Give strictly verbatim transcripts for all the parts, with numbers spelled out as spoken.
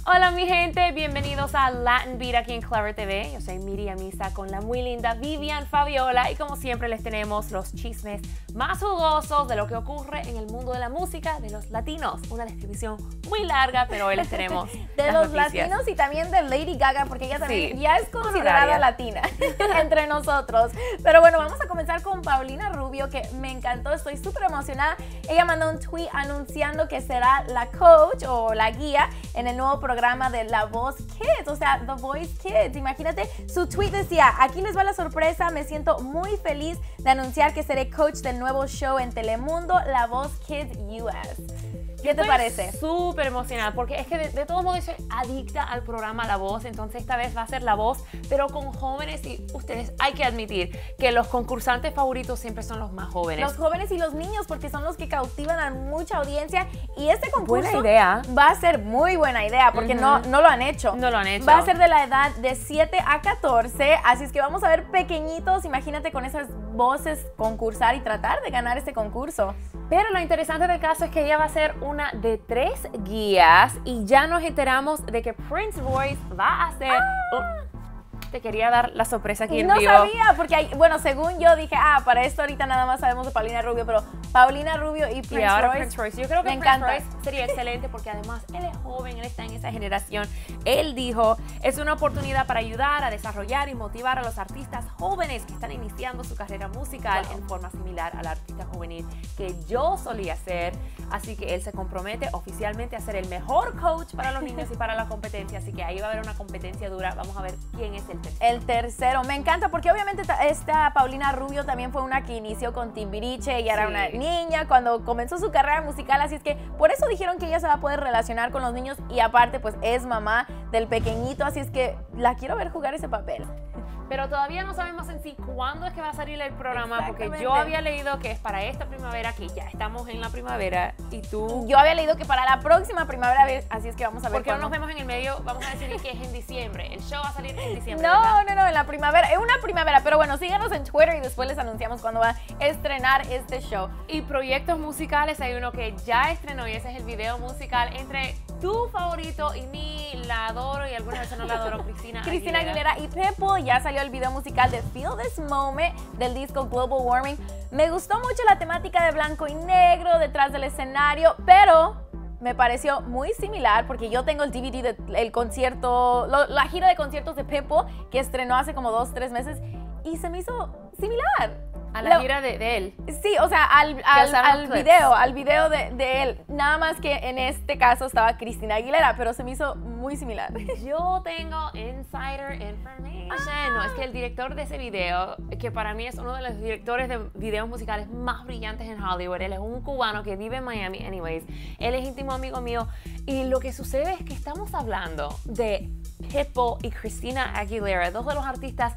Hola mi gente, bienvenidos a Latin Beat aquí en Clever T V. Yo soy Miriam Misa con la muy linda Vivian Fabiola y como siempre les tenemos los chismes más jugosos de lo que ocurre en el mundo de la música de los latinos. Una descripción muy larga, pero hoy les tenemos de los noticias. Latinos y también de Lady Gaga, porque ella también sí, ya es considerada latina entre nosotros. Pero bueno, vamos a comenzar con Paulina Rubio, que me encantó, estoy súper emocionada. Ella mandó un tweet anunciando que será la coach o la guía en el nuevo programa de La Voz Kids, o sea, The Voice Kids. Imagínate, su tweet decía: aquí les va la sorpresa, me siento muy feliz de anunciar que seré coach del nuevo show en Telemundo, La Voz Kids U S. ¿Qué te parece? Súper emocionada, porque es que de, de todos modos soy adicta al programa La Voz, entonces esta vez va a ser La Voz, pero con jóvenes, y ustedes hay que admitir que los concursantes favoritos siempre son los más jóvenes. Los jóvenes y los niños, porque son los que cautivan a mucha audiencia, y este concurso buena idea. va a ser muy buena idea, porque uh-huh. no, no lo han hecho. No lo han hecho. Va a ser de la edad de siete a catorce, así es que vamos a ver pequeñitos, imagínate con esas voces concursar y tratar de ganar este concurso. Pero lo interesante del caso es que ella va a ser una de tres guías y ya nos enteramos de que Prince Royce va a ser... Ah. Oh, te quería dar la sorpresa aquí en no vivo. No sabía, porque hay, bueno, según yo dije, ah, para esto ahorita nada más sabemos de Paulina Rubio, pero Paulina Rubio y Prince y ahora Royce, Prince Royce. Yo creo que me Prince encanta. Royce sería excelente porque además él es joven, él está en esa generación. Él dijo, es una oportunidad para ayudar a desarrollar y motivar a los artistas jóvenes que están iniciando su carrera musical wow. en forma similar al artista juvenil que yo solía ser. Así que él se compromete oficialmente a ser el mejor coach para los niños y para la competencia. Así que ahí va a haber una competencia dura. Vamos a ver quién es el tercero. El tercero. Me encanta porque obviamente esta Paulina Rubio también fue una que inició con Timbiriche. Ella sí. era una niña cuando comenzó su carrera musical. Así es que por eso dijeron que ella se va a poder relacionar con los niños. Y aparte pues es mamá del pequeñito. Así es que la quiero ver jugar ese papel. Pero todavía no sabemos en sí cuándo es que va a salir el programa, porque yo había leído que es para esta primavera, que ya estamos en la primavera, y tú... Yo había leído que para la próxima primavera, así es que vamos a ver. ¿Por qué no cuándo. nos vemos en el medio? Vamos a decir que es en diciembre. El show va a salir en diciembre. No, ¿verdad? no, no, en la primavera. Es una primavera, pero bueno, síganos en Twitter y después les anunciamos cuándo va a estrenar este show. Y proyectos musicales, hay uno que ya estrenó y ese es el video musical entre tu favorito y mi, la adoro y algunas veces no la adoro, Cristina Aguilera. Cristina Aguilera y Pepo. Ya salió el video musical de Feel This Moment del disco Global Warming. Me gustó mucho la temática de blanco y negro detrás del escenario, pero me pareció muy similar porque yo tengo el D V D del concierto, lo, la gira de conciertos de Pepo que estrenó hace como dos, tres meses y se me hizo similar. A la Lo, gira de, de él. Sí, o sea, al, al, al video, al video de, de él. Nada más que en este caso estaba Cristina Aguilera, pero se me hizo muy similar. Yo tengo insider information. Ah. No, es que el director de ese video, que para mí es uno de los directores de videos musicales más brillantes en Hollywood, él es un cubano que vive en Miami, anyways. Él es íntimo amigo mío. Y lo que sucede es que estamos hablando de Pitbull y Cristina Aguilera, dos de los artistas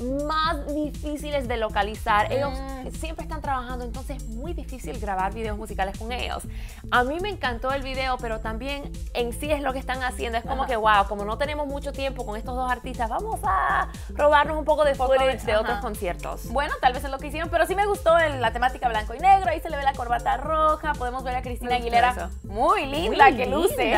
más difíciles de localizar. Ellos mm. siempre están trabajando, entonces es muy difícil grabar videos musicales con ellos. A mí me encantó el video, pero también en sí es lo que están haciendo. Es como ajá. que, wow, como no tenemos mucho tiempo con estos dos artistas, vamos a robarnos un poco de footage de ajá. otros conciertos. Bueno, tal vez es lo que hicieron, pero sí me gustó el, la temática blanco y negro. Ahí se le ve la corbata roja. Podemos ver a Cristina Aguilera muy linda, muy que linda. luce.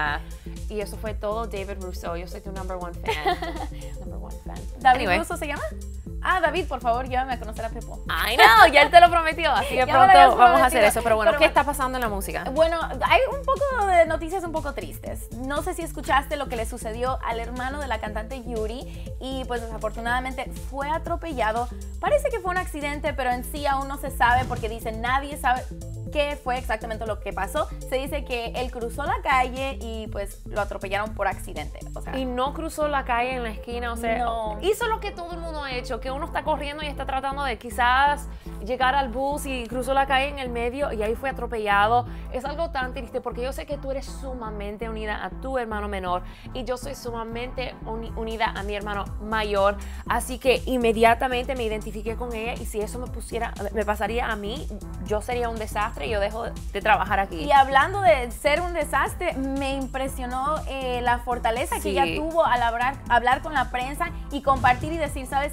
Y eso fue todo David Russo. Yo soy tu number one fan. number one fan. ¿David anyway. Russo se llama? Ah, David, por favor, llévame a conocer a Pepo. Ay, no, ya él te lo prometió, así que pronto vamos a hacer eso. Pero bueno, pero, ¿qué está pasando en la música? Bueno, hay un poco de noticias un poco tristes. No sé si escuchaste lo que le sucedió al hermano de la cantante Yuri y pues desafortunadamente fue atropellado. Parece que fue un accidente, pero en sí aún no se sabe porque dicen nadie sabe qué fue exactamente lo que pasó. Se dice que él cruzó la calle y pues lo atropellaron por accidente. O sea, y no cruzó la calle en la esquina, o sea, no. hizo lo que todo el mundo ha hecho, que uno está corriendo y está tratando de quizás llegar al bus y cruzó la calle en el medio y ahí fue atropellado. Es algo tan triste porque yo sé que tú eres sumamente unida a tu hermano menor y yo soy sumamente uni unida a mi hermano mayor, así que inmediatamente me identifiqué con ella y si eso me pusiera, me pasaría a mí, yo sería un desastre y yo dejo de trabajar aquí. Y hablando de ser un desastre, me impresionó eh, la fortaleza sí. que ella tuvo al hablar, hablar con la prensa y compartir y decir, ¿sabes qué? Dios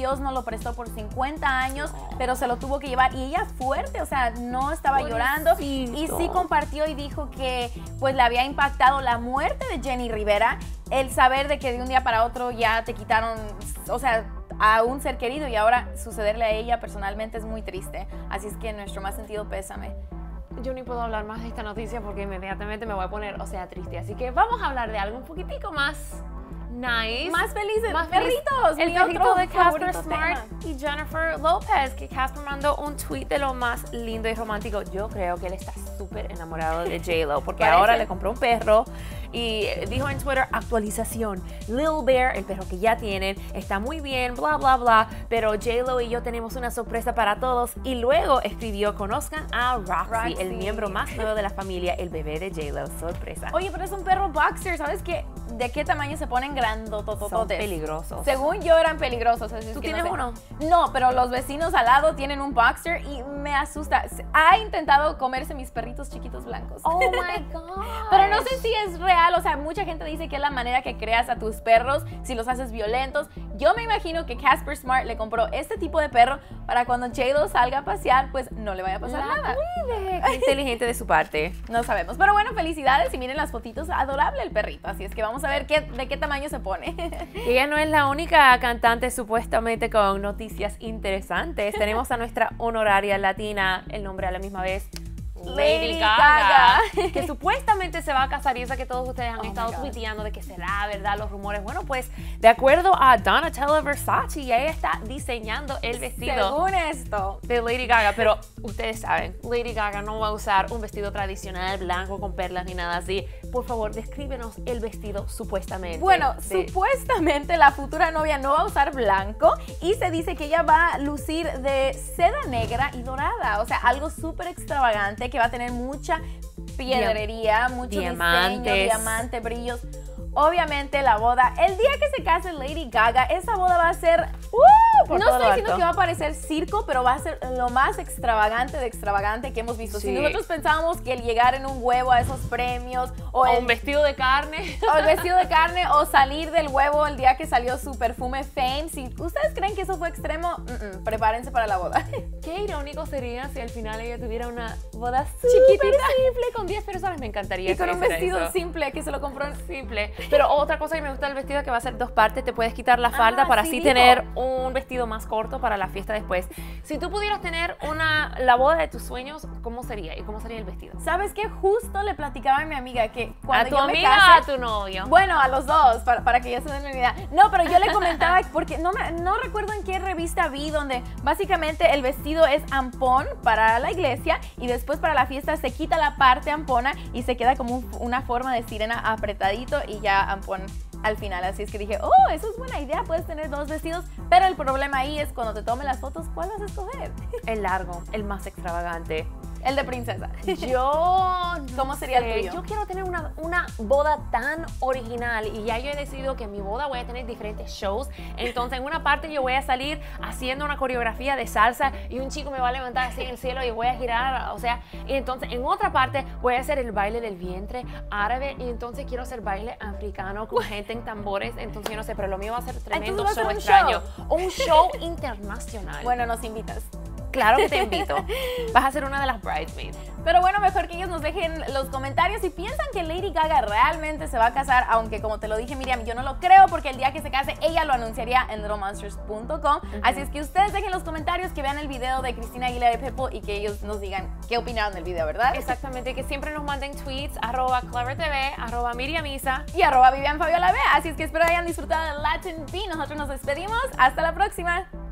Dios nos lo prestó por cincuenta años, pero se lo tuvo que llevar y ella fuerte, o sea, no estaba Pobrecito. llorando y sí compartió y dijo que pues le había impactado la muerte de Jenni Rivera, el saber de que de un día para otro ya te quitaron, o sea, a un ser querido y ahora sucederle a ella personalmente es muy triste. Así es que nuestro más sentido pésame. Yo ni puedo hablar más de esta noticia porque inmediatamente me voy a poner, o sea, triste. Así que vamos a hablar de algo un poquitico más nice. Más felices, más perritos. El perrito de Casper Smart y Jennifer Lopez, que Casper mandó un tweet de lo más lindo y romántico. Yo creo que él está súper enamorado de J Lo porque ahora le compró un perro y dijo en Twitter, actualización, Lil Bear, el perro que ya tienen, está muy bien, bla, bla, bla, pero J Lo y yo tenemos una sorpresa para todos. Y luego escribió, conozcan a Roxy, Roxy. el miembro más nuevo de la familia, el bebé de J Lo, sorpresa. Oye, pero es un perro boxer, ¿sabes qué? ¿De qué tamaño se ponen grandototototes? Son peligrosos. Según yo eran peligrosos. Así ¿Tú es que tienes no sé. uno? No, pero los vecinos al lado tienen un boxer y me asusta. Ha intentado comerse mis perritos chiquitos blancos. Oh my God. Pero no sé si es real, o sea, mucha gente dice que es la manera que creas a tus perros, si los haces violentos. Yo me imagino que Casper Smart le compró este tipo de perro para cuando J Lo salga a pasear, pues no le vaya a pasar la nada. Cuide. Qué inteligente de su parte. No sabemos, pero bueno, felicidades y miren las fotitos, adorable el perrito, así es que vamos a ver qué, de qué tamaño se pone. Ella no es la única cantante supuestamente con noticias interesantes. Tenemos a nuestra honoraria latina, el nombre a la misma vez, Lady Gaga, Gaga, que supuestamente se va a casar y esa que todos ustedes han oh estado tuiteando de que será verdad los rumores. Bueno, pues de acuerdo a Donatella Versace, ella está diseñando el vestido según esto de Lady Gaga, pero ustedes saben, Lady Gaga no va a usar un vestido tradicional blanco con perlas ni nada así. Por favor, descríbenos el vestido supuestamente. Bueno, de... supuestamente la futura novia no va a usar blanco y se dice que ella va a lucir de seda negra y dorada, o sea, algo súper extravagante que va a tener mucha piedrería, mucho diamantes. diseño, diamante, brillos. Obviamente la boda, el día que se case Lady Gaga, esa boda va a ser, uh, Por no todo estoy diciendo alto. que va a parecer circo, pero va a ser lo más extravagante de extravagante que hemos visto. Sí. Si nosotros pensábamos que el llegar en un huevo a esos premios, o, o el, un vestido de carne, o el vestido de carne, o salir del huevo el día que salió su perfume Fame, si ustedes creen que eso fue extremo, mm -mm, prepárense para la boda. Qué irónico sería si al final ella tuviera una boda chiquitita, simple con diez personas, me encantaría. Y con un vestido eso. simple que se lo compró simple. Pero otra cosa que me gusta del vestido es que va a ser dos partes, te puedes quitar la falda ah, para sí así dijo. tener un vestido más corto para la fiesta después. Si tú pudieras tener una la boda de tus sueños, ¿cómo sería? ¿Y cómo sería el vestido? ¿Sabes qué? Justo le platicaba a mi amiga que cuando ¿A tu yo amiga me case, o a tu novio? Bueno, a los dos, para, para que ya se den una idea. No, pero yo le comentaba, porque no, me, no recuerdo en qué revista vi, donde básicamente el vestido es ampón para la iglesia y después para la fiesta se quita la parte ampona y se queda como un, una forma de sirena apretadito y ya ampón al final. Así es que dije, oh, eso es buena idea, puedes tener dos vestidos, pero el problema ahí es cuando te tomen las fotos, ¿cuál vas a escoger? El largo, el más extravagante. El de princesa. Yo, ¿cómo sería sé, el tuyo? Yo quiero tener una, una boda tan original y ya yo he decidido que en mi boda voy a tener diferentes shows. Entonces en una parte yo voy a salir haciendo una coreografía de salsa y un chico me va a levantar así en el cielo y voy a girar, o sea, y entonces en otra parte voy a hacer el baile del vientre árabe y entonces quiero hacer baile africano con gente en tambores. Entonces yo no sé, pero lo mío va a ser tremendo va a ser show un extraño. show. Un show internacional. Bueno, nos invitas. Claro que te invito. Vas a ser una de las bridesmaids. Pero bueno, mejor que ellos nos dejen los comentarios si piensan que Lady Gaga realmente se va a casar, aunque como te lo dije, Miriam, yo no lo creo porque el día que se case ella lo anunciaría en little monsters punto com. Uh-huh. Así es que ustedes dejen los comentarios, que vean el video de Cristina Aguilera y Pepo y que ellos nos digan qué opinaron del video, ¿verdad? Exactamente, que siempre nos manden tweets, arroba CleverTV, arroba Miriamisa y arroba Vivian Fabiola B. Así es que espero hayan disfrutado de Latin Beat. Nosotros nos despedimos. Hasta la próxima.